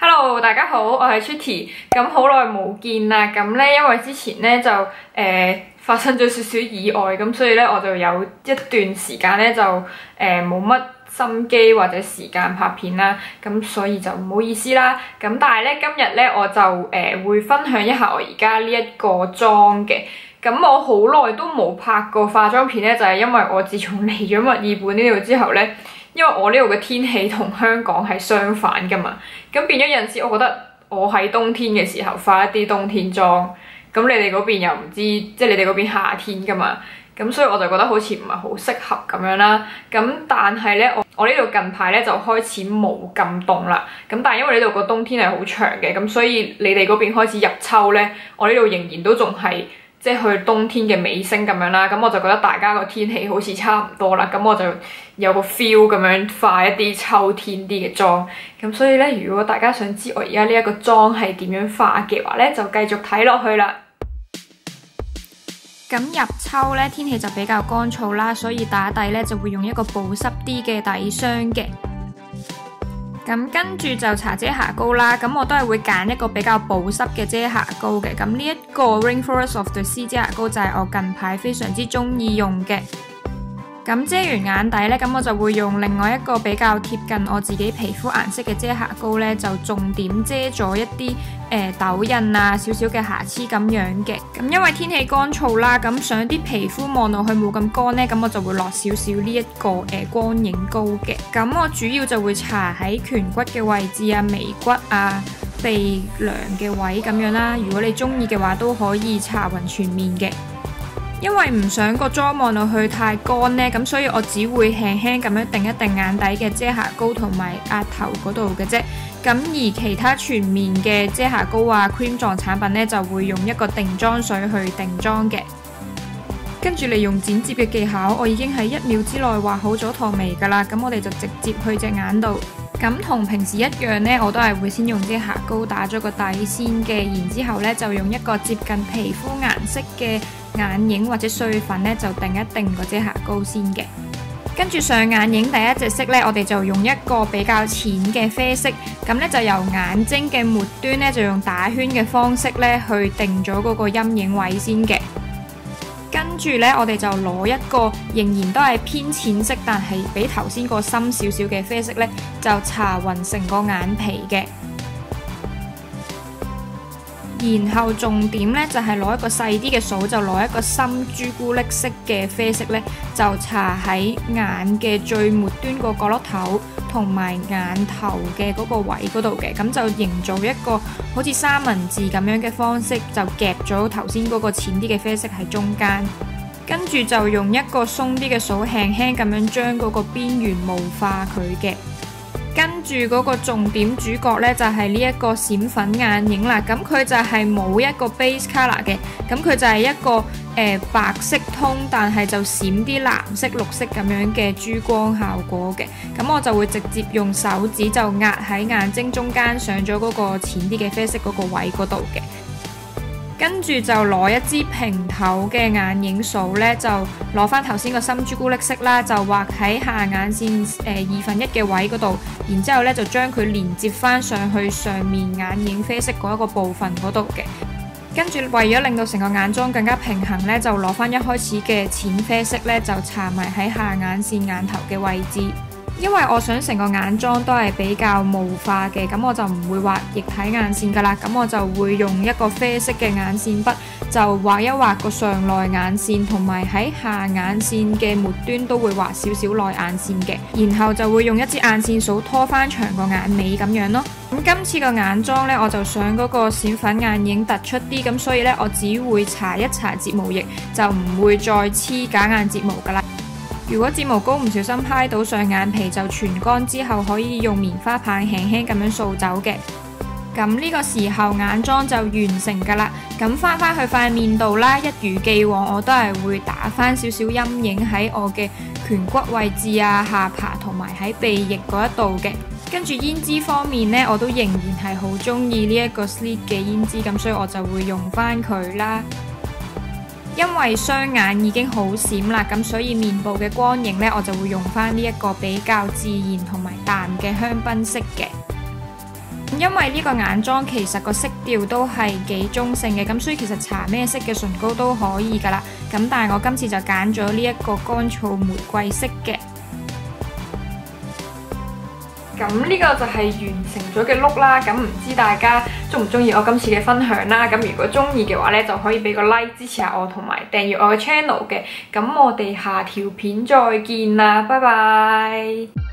Hello， 大家好，我係 Chitty。咁好耐冇見啦，咁咧因為之前咧就發生咗少少意外，咁所以咧我就有一段時間咧就冇乜心機或者時間拍片啦，咁所以就唔好意思啦。咁但係咧今日咧我就會分享一下我而家呢一個妝嘅。咁我好耐都冇拍過化妝片咧，就係因為我自從嚟咗墨爾本呢度之後咧。因為我呢度嘅天氣同香港係相反噶嘛，咁變咗有陣時我覺得我喺冬天嘅時候化一啲冬天妝，咁你哋嗰邊又唔知，即係你哋嗰邊夏天噶嘛，咁所以我就覺得好似唔係好適合咁樣啦。咁但係咧，我呢度近排咧就開始冇咁凍啦。咁但係因為呢度個冬天係好長嘅，咁所以你哋嗰邊開始入秋咧，我呢度仍然都仲係。即係去冬天嘅尾聲咁樣啦，咁我就覺得大家個天氣好似差唔多啦，咁我就有個 feel 咁樣化一啲秋天啲嘅妝，咁所以咧，如果大家想知我而家呢一個妝係點樣化嘅話咧，就繼續睇落去啦。咁入秋咧，天氣就比較乾燥啦，所以打底咧就會用一個保濕啲嘅底霜嘅。咁跟住就搽遮瑕膏啦，咁我都係會揀一個比較保濕嘅遮瑕膏嘅。咁呢一個 Rainforest of the Sea 遮瑕膏就係我近排非常之中意用嘅。咁遮完眼底呢，咁我就會用另外一個比較貼近我自己皮膚顏色嘅遮瑕膏呢，就重點遮咗一啲痘印啊、少少嘅瑕疵咁樣嘅。咁因為天氣乾燥啦，咁想啲皮膚望落去冇咁乾呢，咁我就會落少少呢一個光影膏嘅。咁我主要就會搽喺顴骨嘅位置啊、眉骨啊、鼻梁嘅位咁樣啦。如果你中意嘅話，都可以搽勻全面嘅。因為唔想個妝望落去太乾呢，咁所以我只會輕輕咁樣定一定眼底嘅遮瑕膏同埋額頭嗰度嘅啫。咁而其他全面嘅遮瑕膏啊、cream 狀產品呢，就會用一個定妝水去定妝嘅。跟住利用剪接嘅技巧，我已經喺1秒之內畫好咗坨眉噶啦。咁我哋就直接去隻眼度。咁同平時一樣呢，我都係會先用遮瑕膏打咗個底先嘅，然之後呢就用一個接近皮膚顏色嘅眼影或者碎粉呢，就定一定個遮瑕膏先嘅。跟住上眼影第一隻色呢，我哋就用一個比較淺嘅啡色，咁呢就由眼睛嘅末端呢，就用打圈嘅方式呢去定咗嗰個陰影位先嘅。跟住呢，我哋就攞一個仍然都係偏淺色，但係比頭先個深少少嘅啡色呢，就搽勻成個眼皮嘅。然後重點呢，就係攞一個細啲嘅掃，就攞一個深朱古力色嘅啡色呢，就搽喺眼嘅最末端個角落頭同埋眼頭嘅嗰個位嗰度嘅，咁就營造一個好似三文治咁樣嘅方式，就夾咗頭先嗰個淺啲嘅啡色喺中間，跟住就用一個鬆啲嘅掃輕輕咁樣將嗰個邊緣霧化佢嘅。跟住嗰個重點主角呢，就係呢一個閃粉眼影啦，咁佢就係冇一個 base color 嘅，咁佢就係一個白色通，但係就閃啲藍色、綠色咁樣嘅珠光效果嘅，咁我就會直接用手指就壓喺眼睛中間上咗嗰個淺啲嘅啡色嗰個位嗰度嘅。跟住就攞一支平頭嘅眼影掃呢，就攞翻頭先個深朱古力色啦，就畫喺下眼線1/2嘅位嗰度，然之後呢就將佢連接翻上去上面眼影啡色嗰一個部分嗰度嘅。跟住為咗令到成個眼妝更加平衡呢，就攞翻一開始嘅淺啡色呢，就搽埋喺下眼線眼頭嘅位置。因為我想成個眼妝都係比較霧化嘅，咁我就唔會畫液體眼線噶啦，咁我就會用一個啡色嘅眼線筆，就畫一畫個上內眼線，同埋喺下眼線嘅末端都會畫少少內眼線嘅，然後就會用一支眼線掃拖翻長個眼尾咁樣咯。咁今次個眼妝呢，我就想嗰個閃粉眼影突出啲，咁所以呢，我只會搽一搽睫毛液，就唔會再黐假眼睫毛噶啦。如果睫毛膏唔小心揩到上眼皮，就全乾之後可以用棉花棒輕輕咁樣掃走嘅。咁呢個時候眼妝就完成噶啦。咁翻返去塊面度啦，一如既往我都係會打翻少少陰影喺我嘅顴骨位置啊、下巴同埋喺鼻翼嗰一度嘅。跟住胭脂方面呢，我都仍然係好中意呢一個 Sleek 嘅胭脂，咁所以我就會用翻佢啦。因為雙眼已經好閃啦，咁所以面部嘅光影呢，我就會用翻呢一個比較自然同埋淡嘅香檳色嘅。 因為呢個眼妝其實個色調都係幾中性嘅，咁所以其實搽咩色嘅唇膏都可以㗎啦。咁但係我今次就揀咗呢一個乾燥玫瑰色嘅。咁呢個就係完成咗嘅 look 啦。咁唔知大家中唔中意我今次嘅分享啦？咁如果中意嘅話呢，就可以俾個 like 支持下我，同埋訂閱我嘅 channel 嘅。咁我哋下條片再見啦，拜拜。